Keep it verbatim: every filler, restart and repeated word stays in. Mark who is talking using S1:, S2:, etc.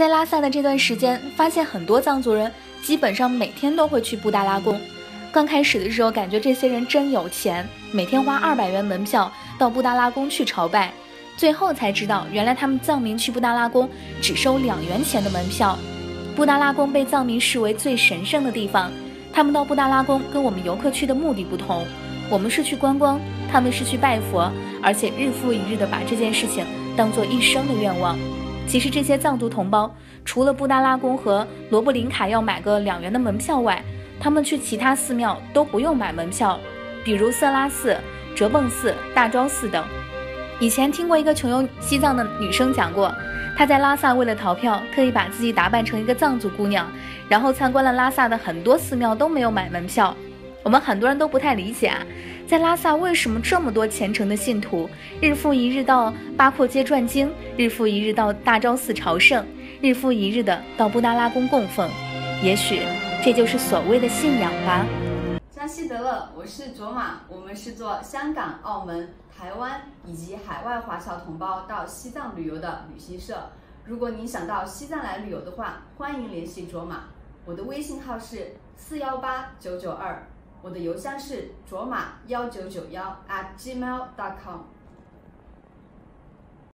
S1: 在拉萨的这段时间，发现很多藏族人基本上每天都会去布达拉宫。刚开始的时候，感觉这些人真有钱，每天花二百元门票到布达拉宫去朝拜。最后才知道，原来他们藏民去布达拉宫只收两元钱的门票。布达拉宫被藏民视为最神圣的地方，他们到布达拉宫跟我们游客去的目的不同，我们是去观光，他们是去拜佛，而且日复一日的把这件事情当做一生的愿望。其实这些藏族同胞除了布达拉宫和罗布林卡要买个两元的门票外，他们去其他寺庙都不用买门票，比如色拉寺、哲蚌寺、大昭寺等。以前听过一个穷游西藏的女生讲过，她在拉萨为了逃票，特意把自己打扮成一个藏族姑娘，然后参观了拉萨的很多寺庙，都没有买门票。我们很多人都不太理解啊，在拉萨为什么这么多虔诚的信徒，日复一日到八廓街转经，日复一日到大昭寺朝圣，日复一日的到布达拉宫供奉？也许这就是所谓的信仰吧。
S2: 扎西德勒，我是卓玛，我们是做香港、澳门、台湾以及海外华侨同胞到西藏旅游的旅行社。如果您想到西藏来旅游的话，欢迎联系卓玛。我的微信号是四幺八九九二，我的邮箱是卓玛幺九九幺 at gmail dot com。